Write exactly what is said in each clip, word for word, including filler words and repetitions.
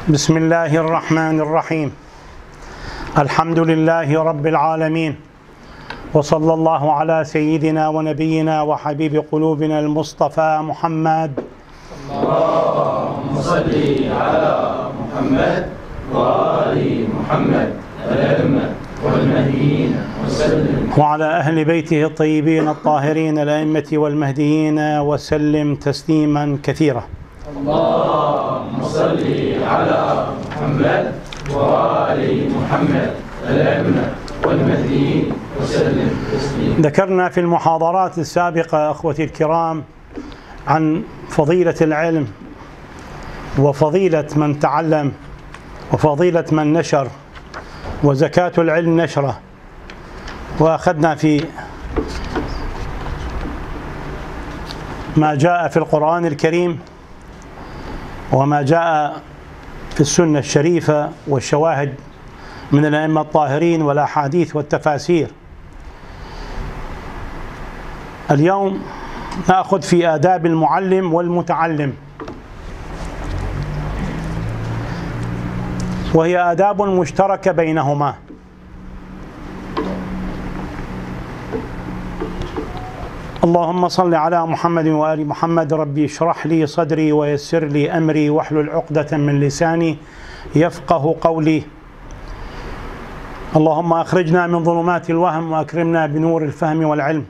بسم الله الرحمن الرحيم. الحمد لله رب العالمين، وصلى الله على سيدنا ونبينا وحبيب قلوبنا المصطفى محمد. اللهم صل على محمد وآل محمد الأئمة والمهديين وسلم، وعلى أهل بيته الطيبين الطاهرين الأئمة والمهديين وسلم تسليما كثيرا. اللهم صل على محمد وآل محمد الأئمة والمهديين وسلم تسليما. ذكرنا في المحاضرات السابقة أخوتي الكرام عن فضيلة العلم وفضيلة من تعلم وفضيلة من نشر وزكاة العلم نشره، وأخذنا في ما جاء في القرآن الكريم وما جاء في السنة الشريفة والشواهد من الأئمة الطاهرين والأحاديث والتفاسير. اليوم نأخذ في آداب المعلم والمتعلم، وهي آداب مشتركة بينهما. اللهم صل على محمد وآل محمد. ربي اشرح لي صدري ويسر لي أمري واحلل عقدة من لساني يفقه قولي. اللهم أخرجنا من ظلمات الوهم وأكرمنا بنور الفهم والعلم.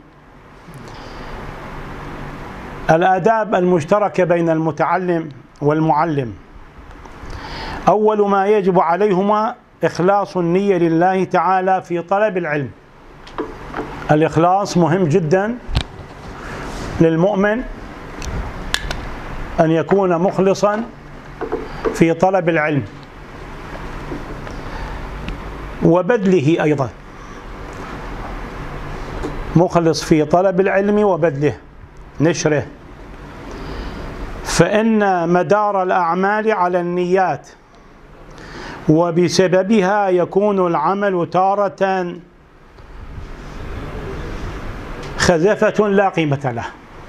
الآداب المشتركة بين المتعلم والمعلم: أول ما يجب عليهما إخلاص النية لله تعالى في طلب العلم. الإخلاص مهم جدا للمؤمن، أن يكون مخلصا في طلب العلم وبذله، أيضا مخلص في طلب العلم وبذله نشره، فإن مدار الأعمال على النيات، وبسببها يكون العمل تارة خزفة لا قيمة له،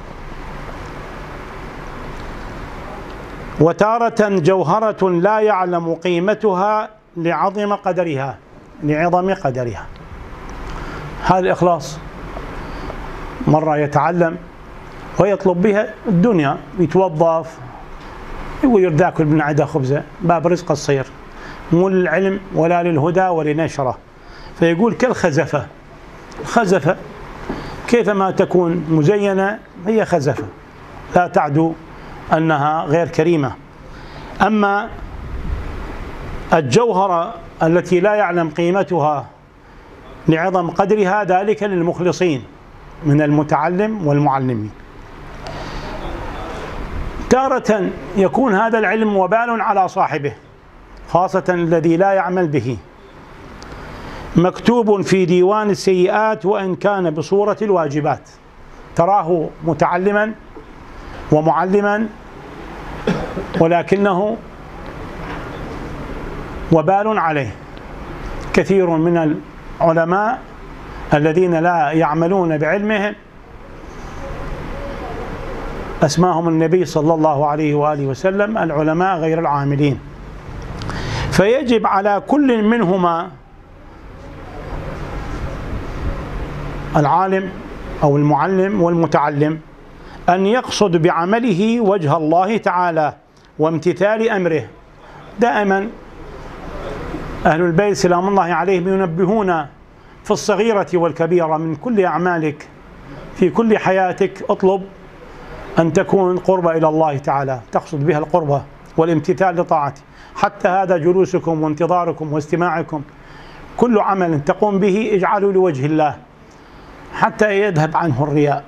وتارة جوهرة لا يعلم قيمتها لعظم قدرها لعظم قدرها. هذا الإخلاص. مرة يتعلم ويطلب بها الدنيا، يتوظف ويريد ياكل من عدا خبزة، باب رزق الصير، مو للعلم ولا للهدى ولنشره، فيقول كالخزفة. الخزفة كيفما تكون مزينة هي خزفة، لا تعدو أنها غير كريمة. أما الجوهرة التي لا يعلم قيمتها لعظم قدرها، ذلك للمخلصين من المتعلم والمعلمين. تارة يكون هذا العلم وبال على صاحبه، خاصة الذي لا يعمل به، مكتوب في ديوان السيئات وإن كان بصورة الواجبات. تراه متعلما ومعلما ولكنه وبال عليه. كثير من العلماء الذين لا يعملون بعلمهم أسماهم النبي صلى الله عليه وآله وسلم العلماء غير العاملين. فيجب على كل منهما، العالم أو المعلم والمتعلم، أن يقصد بعمله وجه الله تعالى وامتثال أمره. دائما أهل البيت سلام الله عليهم ينبهون في الصغيرة والكبيرة من كل أعمالك في كل حياتك: اطلب أن تكون قربة إلى الله تعالى، تقصد بها القربة والامتثال لطاعته. حتى هذا جلوسكم وانتظاركم واستماعكم، كل عمل تقوم به اجعلوا لوجه الله حتى يذهب عنه الرياء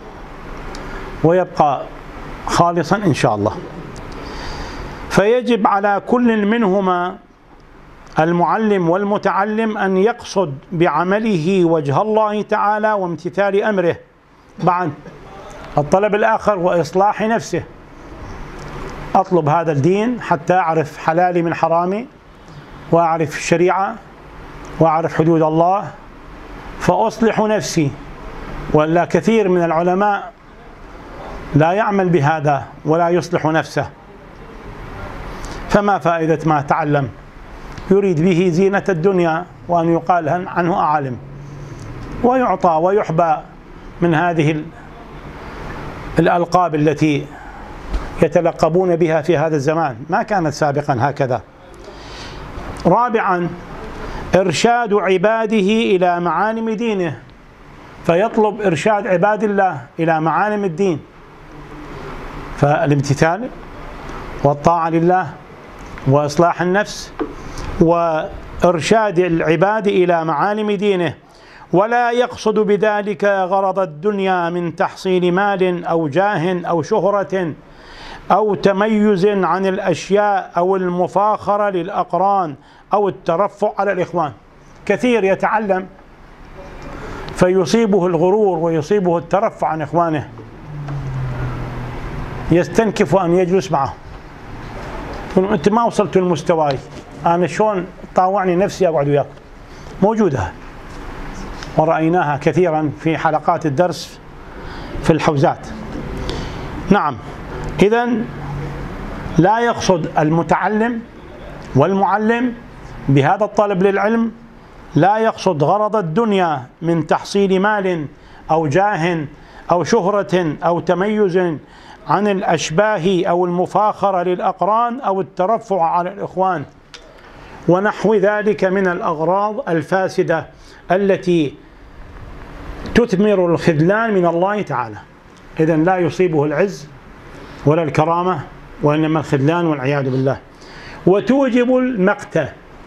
ويبقى خالصا إن شاء الله. فيجب على كل منهما المعلم والمتعلم أن يقصد بعمله وجه الله تعالى وامتثال أمره. بعد الطلب الآخر وإصلاح نفسه، أطلب هذا الدين حتى أعرف حلالي من حرامي، وأعرف الشريعة، وأعرف حدود الله، فأصلح نفسي. ولا كثير من العلماء لا يعمل بهذا ولا يصلح نفسه، فما فائدة ما تعلم؟ يريد به زينة الدنيا وأن يقال عنه أعلم، ويعطى ويحبى من هذه الألقاب التي يتلقبون بها في هذا الزمان، ما كانت سابقا هكذا. رابعا، إرشاد عباده إلى معالم دينه، فيطلب إرشاد عباد الله إلى معالم الدين، فالامتثال والطاعة لله وإصلاح النفس وإرشاد العباد إلى معالم دينه، ولا يقصد بذلك غرض الدنيا من تحصيل مال أو جاه أو شهرة أو تميز عن الأشياء أو المفاخرة للأقران أو الترفع على الإخوان. كثير يتعلم فيصيبه الغرور ويصيبه الترفع عن إخوانه، يستنكف أن يجلس معه، يقول أنت ما وصلت لمستواي، أنا شلون طاوعني نفسي أقعد وياك. موجودة ورأيناها كثيرا في حلقات الدرس في الحوزات. نعم، إذن لا يقصد المتعلم والمعلم بهذا الطلب للعلم، لا يقصد غرض الدنيا من تحصيل مال أو جاه أو شهرة أو تميز عن الأشباه أو المفاخرة للأقران أو الترفع على الإخوان ونحو ذلك من الأغراض الفاسدة التي تثمر الخذلان من الله تعالى. إذن لا يصيبه العز ولا الكرامة، وإنما الخذلان والعياذ بالله، وتوجب المقت،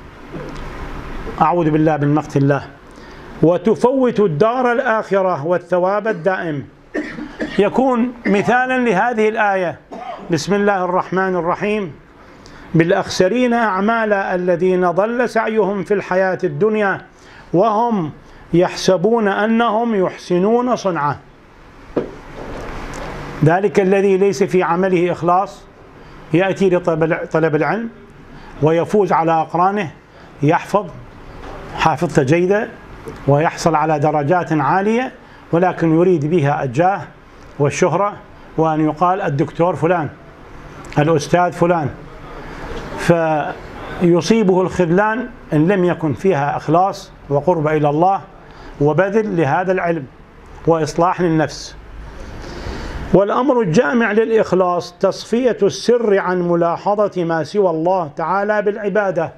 أعوذ بالله من مقت الله، وتفوت الدار الآخرة والثواب الدائم. يكون مثالا لهذه الآية بسم الله الرحمن الرحيم: بالأخسرين أعمالا الذين ضل سعيهم في الحياة الدنيا وهم يحسبون أنهم يحسنون صنعا. ذلك الذي ليس في عمله إخلاص يأتي لطلب العلم ويفوز على أقرانه، يحفظ حافظة جيدة ويحصل على درجات عالية، ولكن يريد بها الجاه والشهرة وأن يقال الدكتور فلان، الأستاذ فلان، فيصيبه الخذلان إن لم يكن فيها إخلاص وقرب إلى الله وبذل لهذا العلم وإصلاح للنفس. والأمر الجامع للإخلاص تصفية السر عن ملاحظة ما سوى الله تعالى بالعبادة.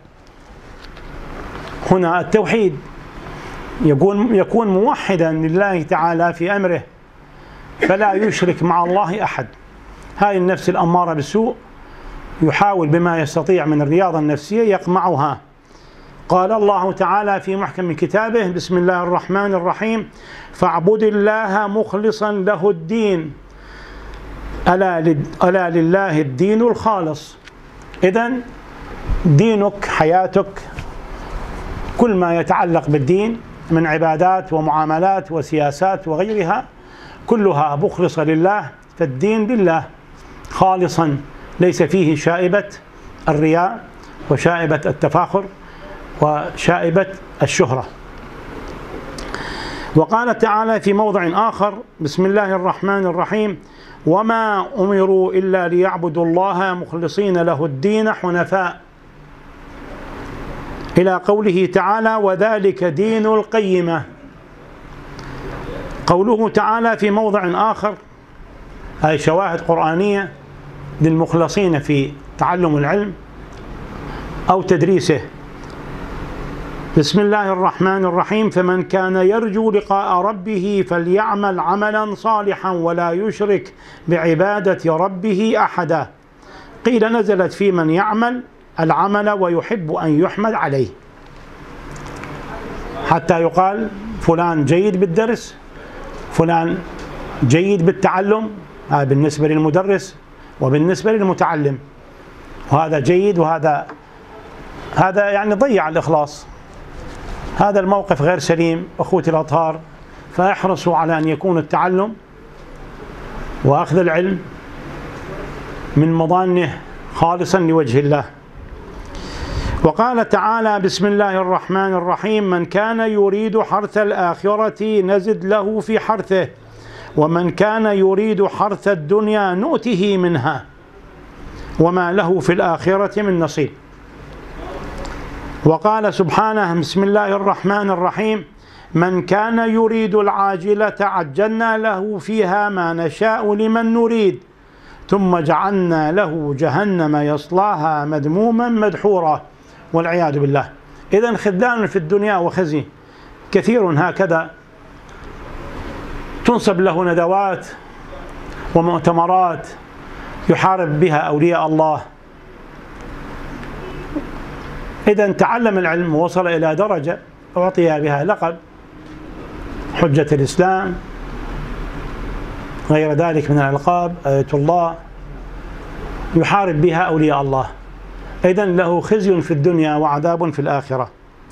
هنا التوحيد، يكون يكون موحدا لله تعالى في أمره فلا يشرك مع الله أحد. هذه النفس الأمارة بالسوء يحاول بما يستطيع من الرياضة النفسية يقمعها. قال الله تعالى في محكم كتابه: بسم الله الرحمن الرحيم: فاعبد الله مخلصا له الدين ألا, ألا لله الدين الخالص. إذن دينك، حياتك، كل ما يتعلق بالدين من عبادات ومعاملات وسياسات وغيرها كلها مخلصة لله، فالدين لله خالصا ليس فيه شائبة الرياء وشائبة التفاخر وشائبة الشهرة. وقال تعالى في موضع آخر: بسم الله الرحمن الرحيم: وما أمروا إلا ليعبدوا الله مخلصين له الدين حنفاء، إلى قوله تعالى: وذلك دين القيمة. قوله تعالى في موضع آخر، هذه شواهد قرآنية للمخلصين في تعلم العلم أو تدريسه. بسم الله الرحمن الرحيم: فمن كان يرجو لقاء ربه فليعمل عملا صالحا ولا يشرك بعبادة ربه أحدا. قيل نزلت في من يعمل العمل ويحب أن يحمد عليه، حتى يقال فلان جيد بالدرس، فلان جيد بالتعلم، هذا بالنسبة للمدرس وبالنسبة للمتعلم، وهذا جيد وهذا هذا يعني ضيع الإخلاص. هذا الموقف غير سليم أخوتي الأطهار، فاحرصوا على أن يكون التعلم وأخذ العلم من مضانه خالصا لوجه الله. وقال تعالى: بسم الله الرحمن الرحيم: من كان يريد حرث الآخرة نزد له في حرثه ومن كان يريد حرث الدنيا نؤته منها. وما له في الآخرة من نصيب. وقال سبحانه: بسم الله الرحمن الرحيم: من كان يريد العاجلة عجلنا له فيها ما نشاء لمن نريد ثم جعلنا له جهنم يصلاها مذموما مدحورا، والعياذ بالله. إذن خذلان في الدنيا وخزي كثير هكذا تنصب له ندوات ومؤتمرات يحارب بها أولياء الله. إذا تعلم العلم ووصل إلى درجة أعطي بها لقب حجة الإسلام، غير ذلك من الألقاب، آية الله، يحارب بها أولياء الله. إذا له خزي في الدنيا وعذاب في الآخرة.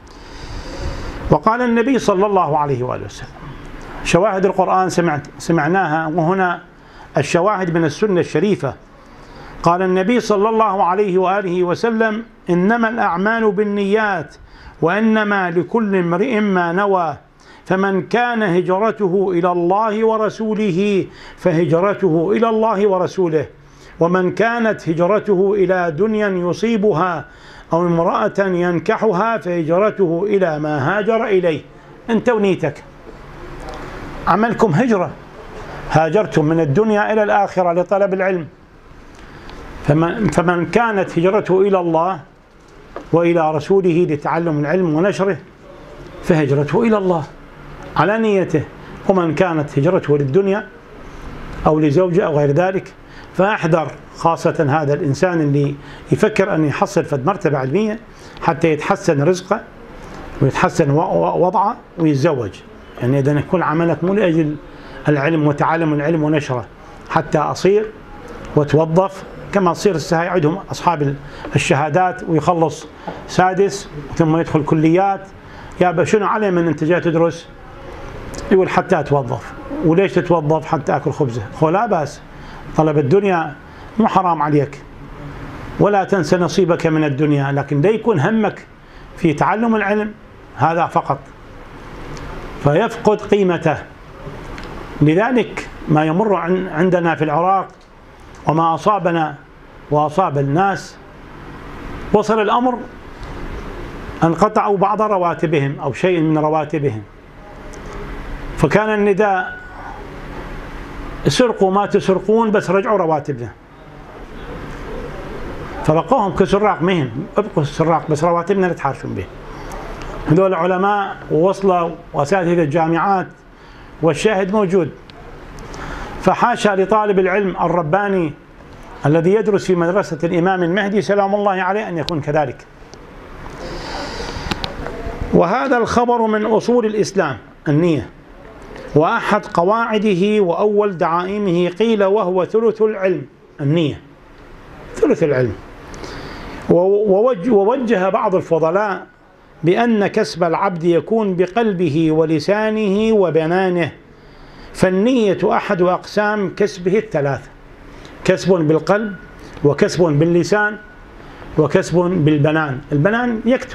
وقال النبي صلى الله عليه وآله وسلم: شواهد القرآن سمعت سمعناها، وهنا الشواهد من السنة الشريفة. قال النبي صلى الله عليه وآله وسلم: إنما الأعمال بالنيات وإنما لكل امرئ ما نوى، فمن كان هجرته إلى الله ورسوله فهجرته إلى الله ورسوله، ومن كانت هجرته إلى دنيا يصيبها أو امرأة ينكحها فهجرته إلى ما هاجر إليه. أنت ونيتك عملكم هجرة، هاجرتم من الدنيا إلى الآخرة لطلب العلم، فمن, فمن كانت هجرته إلى الله وإلى رسوله لتعلم العلم ونشره فهجرته إلى الله على نيته، ومن كانت هجرته للدنيا أو لزوجه أو غير ذلك فأحذر، خاصة هذا الإنسان اللي يفكر أن يحصل فد مرتبة علمية حتى يتحسن رزقه ويتحسن وضعه ويتزوج. يعني إذا يكون عملك مو لأجل العلم وتعلم العلم ونشره حتى أصير وتوظف كما تصير السهاي عندهم أصحاب الشهادات ويخلص سادس ثم يدخل كليات، يا شنو عليه من أنت جاي تدرس؟ يقول حتى أتوظف. وليش تتوظف؟ حتى أكل خبزه. هو لا بأس، طلب الدنيا مو حرام عليك، ولا تنسى نصيبك من الدنيا، لكن لا يكون همك في تعلم العلم هذا فقط فيفقد قيمته. لذلك ما يمر عندنا في العراق وما أصابنا وأصاب الناس، وصل الأمر أن قطعوا بعض رواتبهم أو شيء من رواتبهم، فكان النداء: سرقوا ما تسرقون بس رجعوا رواتبنا. فبقوهم كسراق مهم، ابقوا السراق بس رواتبنا لا تحارشون به. هذول علماء ووصلوا وأساتذة الجامعات والشاهد موجود. فحاشا لطالب العلم الرباني الذي يدرس في مدرسة الإمام المهدي سلام الله عليه أن يكون كذلك. وهذا الخبر من أصول الإسلام النية، وأحد قواعده وأول دعائمه، قيل وهو ثلث العلم. النية ثلث العلم. ووجه بعض الفضلاء بأن كسب العبد يكون بقلبه ولسانه وبنانه، فالنية أحد أقسام كسبه الثلاث: كسب بالقلب، وكسب باللسان، وكسب بالبنان. البنان يكتب،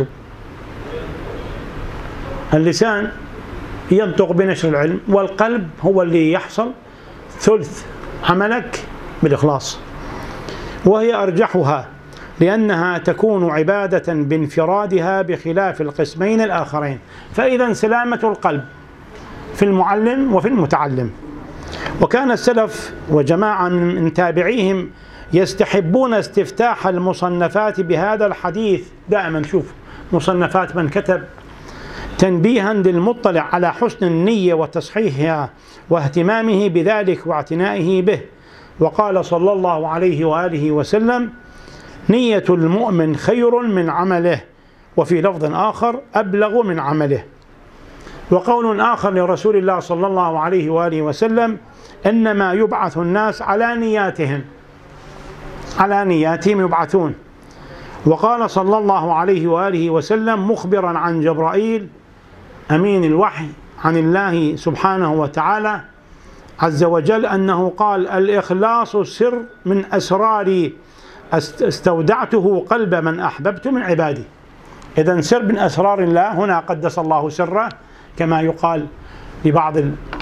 اللسان ينطق بنشر العلم، والقلب هو اللي يحصل ثلث عملك بالإخلاص. وهي أرجحها لأنها تكون عبادة بانفرادها بخلاف القسمين الآخرين. فإذا سلامة القلب في المعلم وفي المتعلم. وكان السلف وجماعة من تابعيهم يستحبون استفتاح المصنفات بهذا الحديث دائما. شوف مصنفات من كتب تنبيها للمطلع على حسن النية وتصحيحها واهتمامه بذلك واعتنائه به. وقال صلى الله عليه وآله وسلم: نية المؤمن خير من عمله، وفي لفظ آخر: أبلغ من عمله. وقول آخر لرسول الله صلى الله عليه وآله وسلم: إنما يبعث الناس على نياتهم، على نياتهم يبعثون. وقال صلى الله عليه وآله وسلم مخبرا عن جبرائيل أمين الوحي عن الله سبحانه وتعالى عز وجل أنه قال: الإخلاص سر من أسراري استودعته قلب من أحببت من عبادي. إذن سر من أسرار الله، هنا قدس الله سره، كما يقال لبعض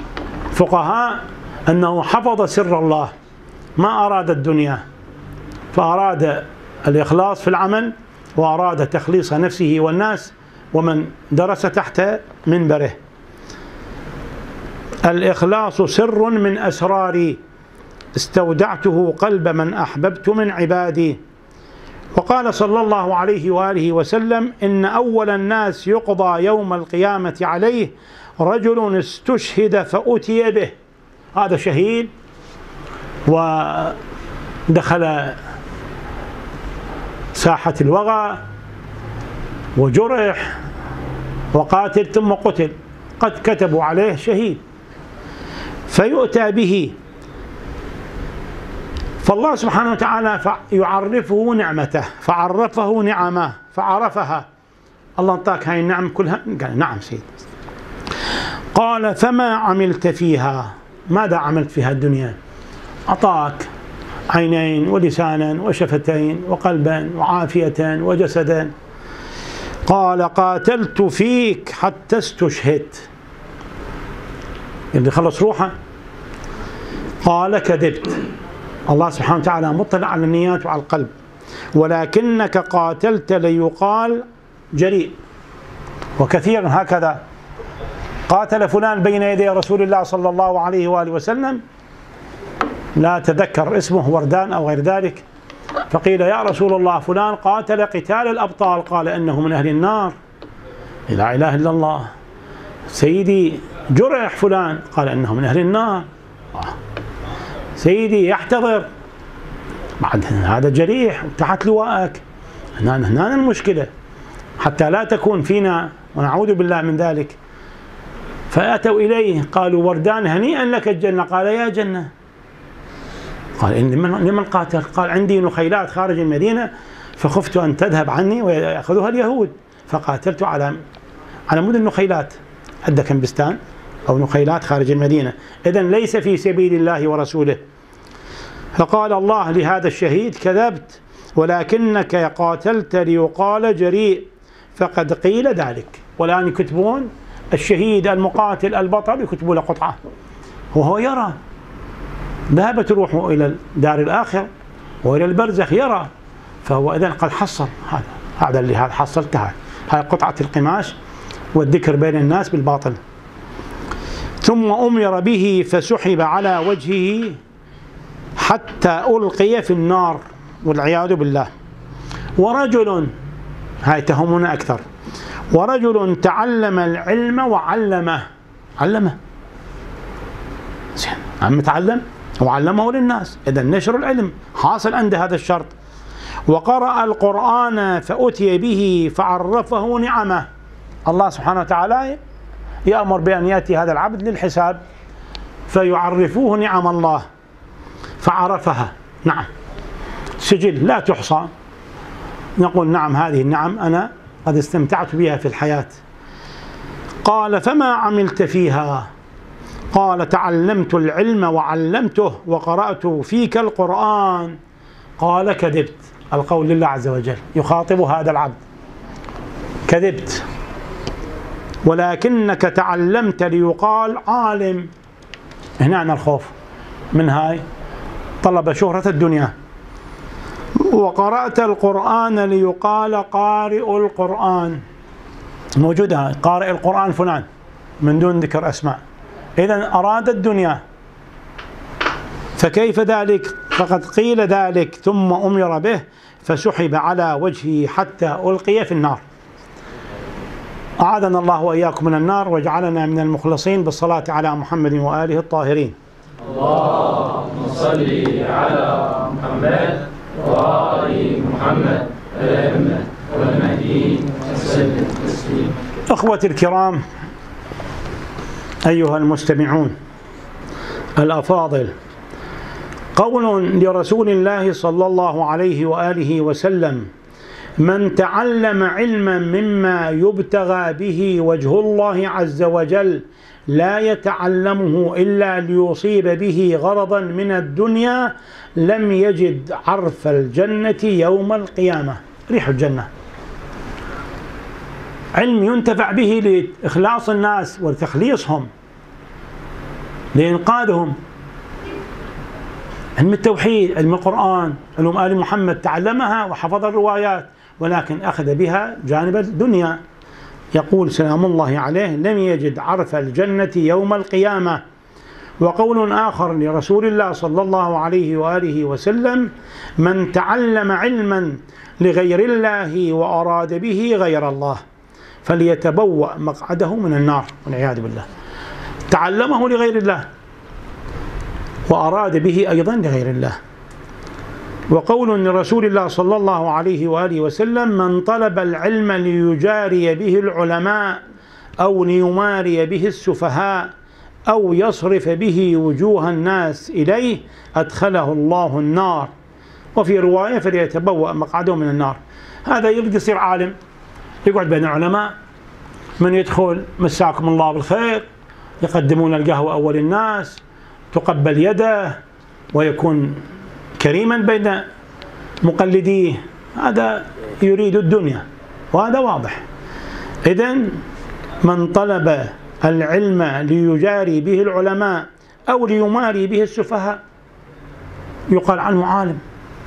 الفقهاء أنه حفظ سر الله، ما أراد الدنيا، فأراد الإخلاص في العمل وأراد تخليص نفسه والناس ومن درس تحت منبره. الإخلاص سر من أسراري استودعته قلب من أحببت من عبادي. وقال صلى الله عليه وآله وسلم: إن أول الناس يقضى يوم القيامة عليه رجل استشهد فأتي به. هذا شهيد ودخل ساحة الوغى وجرح وقاتل ثم قتل، قد كتبوا عليه شهيد، فيؤتى به، فالله سبحانه وتعالى يعرفه نعمته، فعرفه نعمه فعرفها. الله انطاك هاي النعم كلها؟ قال: نعم سيد. قال: فما عملت فيها؟ ماذا عملت في هالدنيا؟ أعطاك عينين ولسانا وشفتين وقلبا وعافية وجسدا. قال: قاتلت فيك حتى استشهدت. اللي خلص روحه. قال: كذبت. الله سبحانه وتعالى مطلع على النيات وعلى القلب. ولكنك قاتلت ليقال جريء. وكثيرا هكذا قاتل فلان بين يدي رسول الله صلى الله عليه وآله وسلم، لا تذكر اسمه، وردان أو غير ذلك، فقيل: يا رسول الله فلان قاتل قتال الأبطال، قال: إنه من أهل النار. لا إله إلا الله. سيدي جرح فلان، قال: إنه من أهل النار. سيدي يحتضر، بعد هذا جريح تحت لواءك. هنا هنا المشكلة، حتى لا تكون فينا ونعوذ بالله من ذلك. فأتوا إليه قالوا: وردان هنيئا لك الجنة. قال: يا جنة. قال: إن لمن قاتل؟ قال: عندي نخيلات خارج المدينة فخفت أن تذهب عني ويأخذها اليهود، فقاتلت على على مود النخيلات، عند كنبستان أو نخيلات خارج المدينة، إذن ليس في سبيل الله ورسوله. فقال الله لهذا الشهيد: كذبت، ولكنك قاتلت ليقال جريء، فقد قيل ذلك. والآن يكتبون الشهيد المقاتل البطل يكتبوا له قطعة وهو يرى، ذهبت روحه إلى دار الآخر وإلى البرزخ يرى، فهو إذن قد حصل. هذا هذا اللي هذا حصلتها، هاي قطعة القماش والذكر بين الناس بالباطل. ثم أمر به فسحب على وجهه حتى ألقي في النار والعياذ بالله. ورجل، هاي تهمنا أكثر، ورجل تعلم العلم وعلمه. علمه زين، عم تعلم وعلمه للناس، إذا نشر العلم حاصل عند هذا الشرط. وقرأ القرآن فأتي به فعرفه نعمه. الله سبحانه وتعالى يأمر بأن يأتي هذا العبد للحساب فيعرفوه نعم الله فعرفها. نعم، سجل لا تحصى، نقول: نعم هذه النعم أنا قد استمتعت بها في الحياة. قال: فما عملت فيها؟ قال: تعلمت العلم وعلمته وقرأت فيك القرآن. قال: كذبت. القول لله عز وجل يخاطب هذا العبد: كذبت، ولكنك تعلمت ليقال عالم. هنا أنا الخوف من هاي، طلب شهرة الدنيا. وقرأت القرآن ليقال قارئ القرآن. موجودة قارئ القرآن فلان من دون ذكر أسماء، إذن أراد الدنيا. فكيف ذلك؟ فقد قيل ذلك. ثم أمر به فسحب على وجهه حتى ألقي في النار. أعاذنا الله وإياكم من النار، وجعلنا من المخلصين بالصلاة على محمد وآله الطاهرين. اللهم صل على محمد وآل محمد الأئمة والمهديين وسلم تسليما. أخوتي الكرام، أيها المستمعون الأفاضل، قول لرسول الله صلى الله عليه وآله وسلم: من تعلم علما مما يبتغى به وجه الله عز وجل لا يتعلمه إلا ليصيب به غرضا من الدنيا لم يجد عرف الجنة يوم القيامة. ريح الجنة، علم ينتفع به لإخلاص الناس وتخليصهم، لإنقاذهم. علم التوحيد، علم القرآن، علوم آل محمد، تعلمها وحفظ الروايات، ولكن أخذ بها جانب الدنيا. يقول سلام الله عليه: لم يجد عرف الجنة يوم القيامة. وقول آخر لرسول الله صلى الله عليه وآله وسلم: من تعلم علما لغير الله وأراد به غير الله فليتبوأ مقعده من النار، والعياذ بالله. تعلمه لغير الله وأراد به أيضا لغير الله. وقول لرسول الله صلى الله عليه وآله وسلم: من طلب العلم ليجاري به العلماء أو ليماري به السفهاء أو يصرف به وجوه الناس إليه أدخله الله النار. وفي رواية: فليتبوأ مقعده من النار. هذا يبدأ يصير عالم، يقعد بين العلماء، من يدخل مساكم الله بالخير، يقدمون القهوة أول الناس، تقبل يده، ويكون كريما بين مقلديه. هذا يريد الدنيا، وهذا واضح. إذن من طلب العلم ليجاري به العلماء أو ليماري به السفهاء يقال عنه عالم،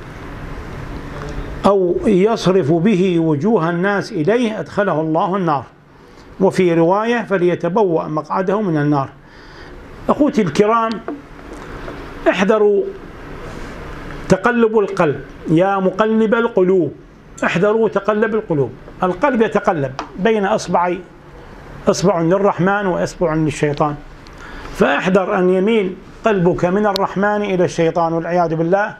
أو يصرف به وجوه الناس إليه أدخله الله النار. وفي رواية: فليتبوأ مقعده من النار. أخوتي الكرام، احذروا تقلب القلب، يا مقلب القلوب احذروا تقلب القلوب. القلب يتقلب بين أصبعي، أصبع للرحمن وأصبع للشيطان، فاحذر أن يميل قلبك من الرحمن إلى الشيطان والعياذ بالله،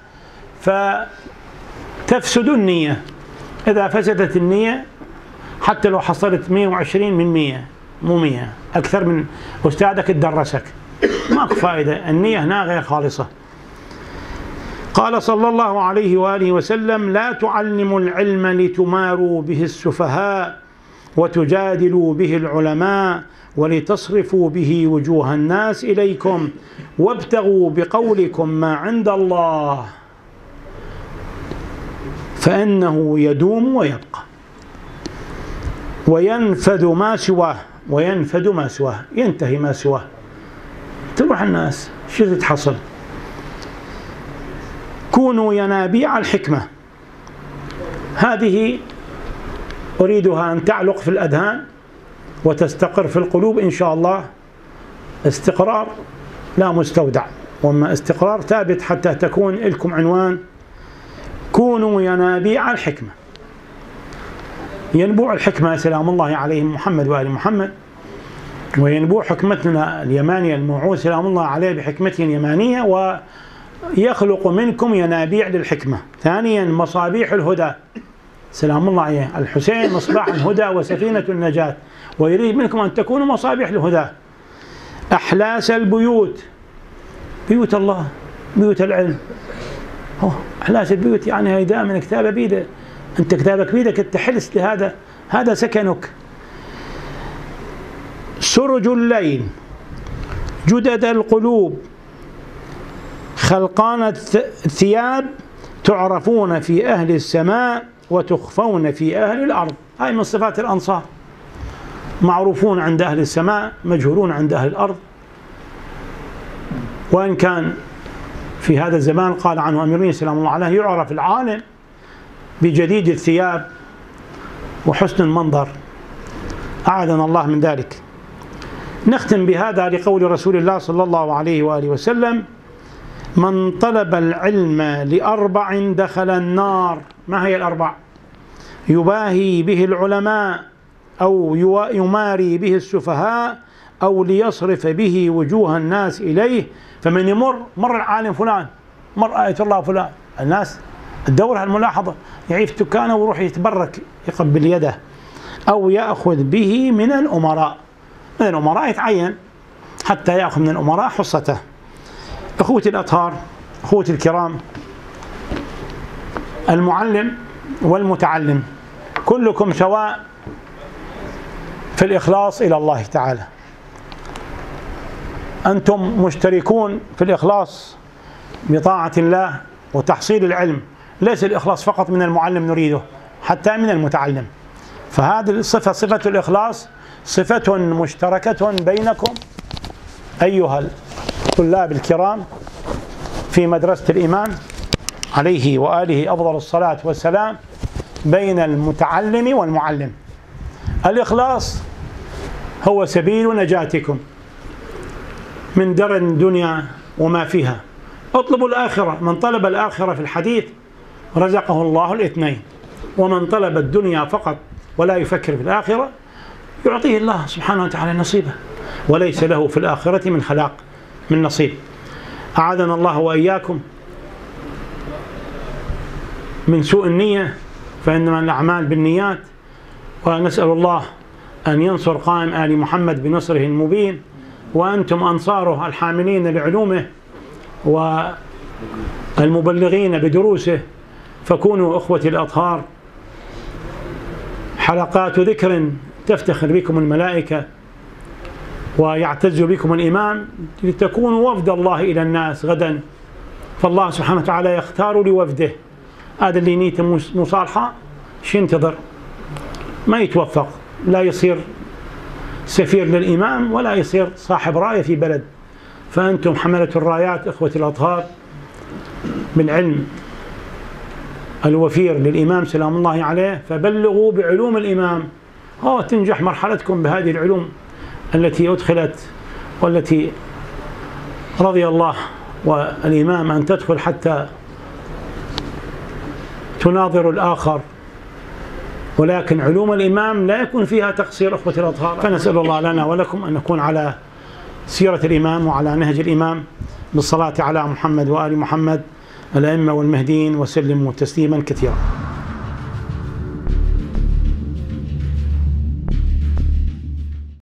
فتفسد النية. إذا فسدت النية حتى لو حصلت مئة وعشرين من مئة، مو مئة، أكثر من أستاذك تدرسك، ماكو فائدة، النية هنا غير خالصة. قال صلى الله عليه وآله وسلم: لا تعلموا العلم لتماروا به السفهاء وتجادلوا به العلماء ولتصرفوا به وجوه الناس إليكم وابتغوا بقولكم ما عند الله فإنه يدوم ويبقى وينفذ ما سواه وينفذ ما سواه ينتهي ما سواه. تروح الناس شو تحصل؟ كونوا ينابيع الحكمة، هذه أريدها أن تعلق في الأذهان وتستقر في القلوب إن شاء الله، استقرار لا مستودع، وما استقرار ثابت حتى تكون لكم عنوان: كونوا ينابيع الحكمة. ينبوع الحكمة سلام الله عليهم محمد وآل محمد، وينبوع حكمتنا اليمانية الموعود سلام الله عليه بحكمته اليمانية، ويخلق منكم ينابيع للحكمة. ثانيا مصابيح الهدى سلام الله عليه، الحسين مصباح الهدى وسفينة النجاة، ويريد منكم أن تكونوا مصابيح الهدى. أحلاس البيوت، بيوت الله، بيوت العلم. أوه أحلاس البيوت يعني هي دائما كتابة بيده، أنت كتابك بيدك تحلس لهذا، هذا سكنك. سرج الليل، جدد القلوب، خلقان الثياب، تعرفون في أهل السماء وتخفون في أهل الأرض. هاي من صفات الأنصار، معروفون عند أهل السماء، مجهولون عند أهل الأرض. وإن كان في هذا الزمان قال عنه أمير سلام الله عليه: يعرف العالم بجديد الثياب وحسن المنظر، أعاذنا الله من ذلك. نختم بهذا لقول رسول الله صلى الله عليه وآله وسلم: من طلب العلم لأربع دخل النار. ما هي الأربع؟ يباهي به العلماء أو يماري به السفهاء أو ليصرف به وجوه الناس إليه. فمن يمر مر العالم فلان، مر آية الله فلان، الناس تدور الملاحظة، يعيف دكانه ويروح يتبرك يقبل يده، أو يأخذ به من الأمراء، من الأمراء يتعين حتى يأخذ من الأمراء حصته. أخوتي الأطهار، أخوتي الكرام، المعلم والمتعلم كلكم سواء في الإخلاص إلى الله تعالى. أنتم مشتركون في الإخلاص بطاعة الله وتحصيل العلم، ليس الإخلاص فقط من المعلم نريده، حتى من المتعلم. فهذه الصفة، صفة الإخلاص، صفة مشتركة بينكم أيها الطلاب الكرام في مدرسة الإمام عليه وآله أفضل الصلاة والسلام بين المتعلم والمعلم. الإخلاص هو سبيل نجاتكم من در الدنيا وما فيها. اطلبوا الآخرة، من طلب الآخرة في الحديث رزقه الله الاثنين، ومن طلب الدنيا فقط ولا يفكر في الآخرة يعطيه الله سبحانه وتعالى نصيبه، وليس له في الآخرة من خلاق من نصيب. أعاذنا الله وإياكم من سوء النية، فإنما الأعمال بالنيات، ونسأل الله أن ينصر قائم آل محمد بنصره المبين، وأنتم أنصاره الحاملين لعلومه والمبلغين بدروسه، فكونوا إخوة الأطهار حلقات ذكر تفتخر بكم الملائكة ويعتز بكم الإمام، لتكونوا وفد الله إلى الناس غدا، فالله سبحانه وتعالى يختار لوفده. هذا اللي نيته مصالحة شو ينتظر؟ ما يتوفق، لا يصير سفير للإمام ولا يصير صاحب راية في بلد. فأنتم حملة الرايات إخوة الأطهار بالعلم الوفير للإمام سلام الله عليه، فبلغوا بعلوم الإمام، أو تنجح مرحلتكم بهذه العلوم التي أدخلت والتي رضي الله والإمام أن تدخل حتى تناظر الآخر، ولكن علوم الإمام لا يكون فيها تقصير إخوة الأطهار. فنسأل الله لنا ولكم أن نكون على سيرة الإمام وعلى نهج الإمام بالصلاة على محمد وآل محمد الأئمة والمهديين، وسلموا تسليما كثيرا.